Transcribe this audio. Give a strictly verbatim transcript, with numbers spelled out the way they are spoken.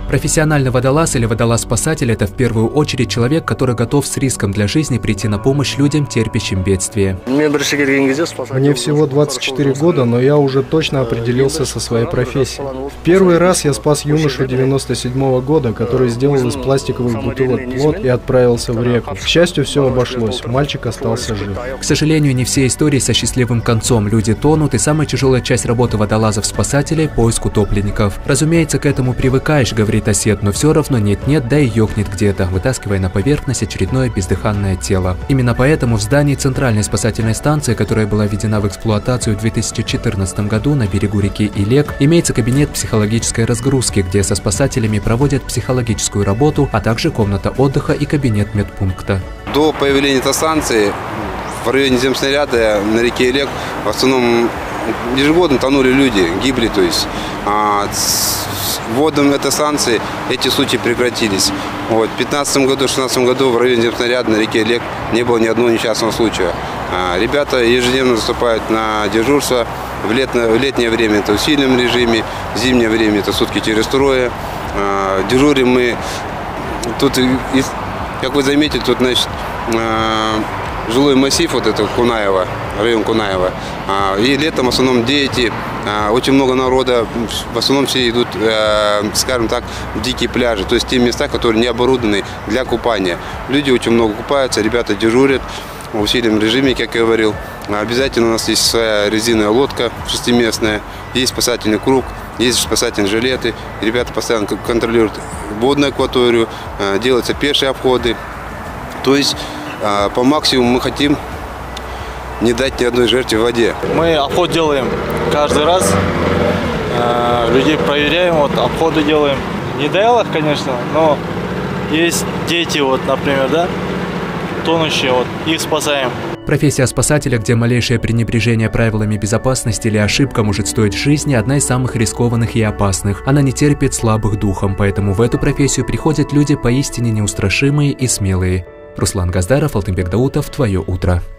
Профессиональный водолаз или водолаз-спасатель – это в первую очередь человек, который готов с риском для жизни прийти на помощь людям, терпящим бедствие. Мне всего двадцать четыре года, но я уже точно определился со своей профессией. В первый раз я спас юношу девяносто седьмого года, который сделал из пластиковых бутылок плот и отправился в реку. К счастью, все обошлось, мальчик остался жив. К сожалению, не все истории со счастливым концом. Люди тонут, и самая тяжелая часть работы водолазов-спасателей – поиск утопленников. Разумеется, к этому привыкаешь, говорит осет, но все равно нет-нет, да и ёкнет где-то, вытаскивая на поверхность очередное бездыханное тело. Именно поэтому в здании Центральной спасательной станции, которая была введена в эксплуатацию в две тысячи четырнадцатом году на берегу реки Илек, имеется кабинет психологической разгрузки, где со спасателями проводят психологическую работу, а также комната отдыха и кабинет медпункта. До появления этой станции в районе земснаряда на реке Илек в основном ежегодно тонули люди, гибли, то есть а, с вводом этой станции эти случаи прекратились. Вот. В две тысячи пятнадцатом году, две тысячи шестнадцатом году в районе земснаряда на реке Илек не было ни одного несчастного случая. А, ребята ежедневно заступают на дежурство. В летное, в летнее время это в усиленном режиме, в зимнее время это сутки через трое. А, дежурим мы. Тут, как вы заметили, тут, значит, а, жилой массив, вот это Кунаева, район Кунаева. И летом в основном дети, очень много народа, в основном все идут, скажем так, в дикие пляжи, то есть те места, которые не оборудованы для купания. Люди очень много купаются, ребята дежурят в усиленном режиме, как я говорил. Обязательно у нас есть своя резиновая лодка шестиместная, есть спасательный круг, есть спасательные жилеты. Ребята постоянно контролируют водную акваторию, делаются пешие обходы. То есть по максимуму мы хотим не дать ни одной жертве в воде. Мы обход делаем каждый раз, людей проверяем, вот обходы делаем. Не до их, конечно, но есть дети, вот, например, да, тонущие, вот, их спасаем. Профессия спасателя, где малейшее пренебрежение правилами безопасности или ошибка может стоить жизни, одна из самых рискованных и опасных. Она не терпит слабых духом, поэтому в эту профессию приходят люди поистине неустрашимые и смелые. Руслан Газдаров, Алтынбек Даутов, Твое утро.